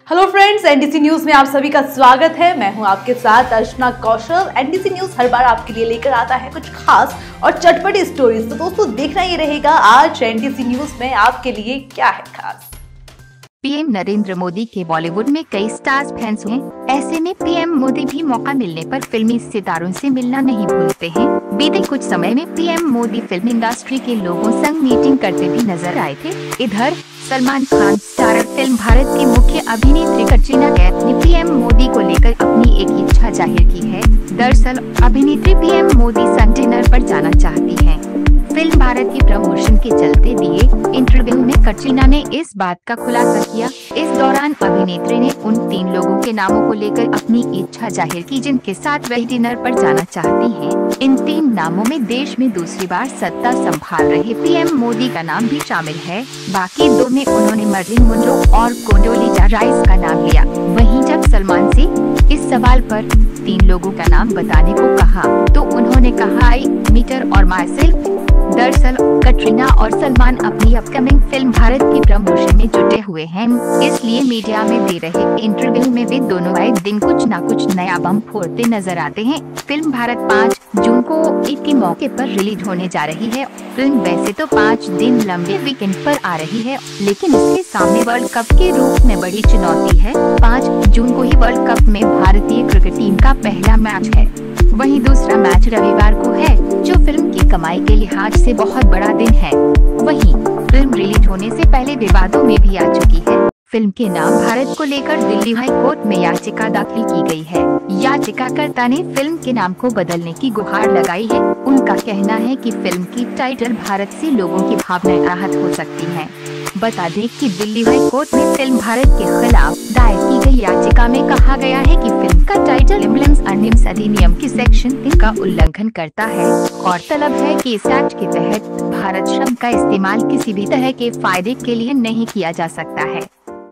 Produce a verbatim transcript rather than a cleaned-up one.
Hello friends, NDC news में आप सभी का स्वागत है। मैं हूं आपके साथ अर्चना कौशल। एनडीसी न्यूज हर बार आपके लिए लेकर आता है कुछ खास और चटपटी स्टोरीज। तो दोस्तों, देखना ही रहेगा आज एनडीसी न्यूज में आपके लिए क्या है खास। पीएम नरेंद्र मोदी के बॉलीवुड में कई स्टार्स फैंस हैं। ऐसे में पीएम मोदी भी मौका मिलने पर फिल्मी सितारों से मिलना नहीं भूलते हैं। बीते कुछ समय में पीएम मोदी फिल्म इंडस्ट्री के लोगों संग मीटिंग करते भी नजर आए थे। इधर सलमान खान स्टारर फिल्म भारत की मुख्य अभिनेत्री कटरीना कैफ ने पीएम मोदी को लेकर अपनी एक इच्छा जाहिर की है। दरअसल अभिनेत्री पीएम मोदी संग डिनर पर जाना चाहती हैं। फिल्म भारत की प्रमोशन के चलते दिए इंटरव्यू में कटरीना ने इस बात का खुलासा किया। इस दौरान अभिनेत्री ने उन तीन लोगों के नामों को लेकर अपनी इच्छा जाहिर की जिनके साथ वह डिनर पर जाना चाहती हैं। इन तीन नामों में देश में दूसरी बार सत्ता संभाल रहे पीएम मोदी का नाम भी शामिल है। बाकी दो में उन्होंने मर्लिन मुनरो और कोंडोलीजा राइस का नाम लिया। वहीं जब सलमान से इस सवाल पर तीन लोगों का नाम बताने को कहा तो उन्होंने कहा आई मीटर और माइसेल्फ। दरअसल कटरीना और सलमान अपनी अपकमिंग फिल्म भारत की प्रमोशन में जुटे हुए हैं, इसलिए मीडिया में दे रहे इंटरव्यू में वे दोनों आए दिन कुछ न कुछ नया बम फोड़ते नजर आते हैं। फिल्म भारत पाँच जून को ईद के मौके पर रिलीज होने जा रही है। फिल्म वैसे तो पाँच दिन लंबे वीकेंड पर आ रही है, लेकिन इसके सामने वर्ल्ड कप के रूप में बड़ी चुनौती है। पाँच जून को ही वर्ल्ड कप में भारतीय क्रिकेट टीम का पहला मैच है। वहीं दूसरा मैच रविवार को है, जो फिल्म की कमाई के लिहाज से बहुत बड़ा दिन है। वहीं फिल्म रिलीज होने से पहले विवादों में भी आ चुकी है। फिल्म के नाम भारत को लेकर दिल्ली हाई कोर्ट में याचिका दाखिल की गई है। याचिकाकर्ता ने फिल्म के नाम को बदलने की गुहार लगाई है। उनका कहना है कि फिल्म की टाइटल भारत से लोगों की भावनाएं आहत हो सकती हैं। बता दें कि दिल्ली हाई कोर्ट में फिल्म भारत के खिलाफ दायर की गई याचिका में कहा गया है कि फिल्म का टाइटल एम्ब्लेम्स अधिनियम अधिनियम की सेक्शन तीन का उल्लंघन करता है। गौरतलब है कि इस एक्ट के तहत भारत शब्द का इस्तेमाल किसी भी तरह के फायदे के लिए नहीं किया जा सकता है।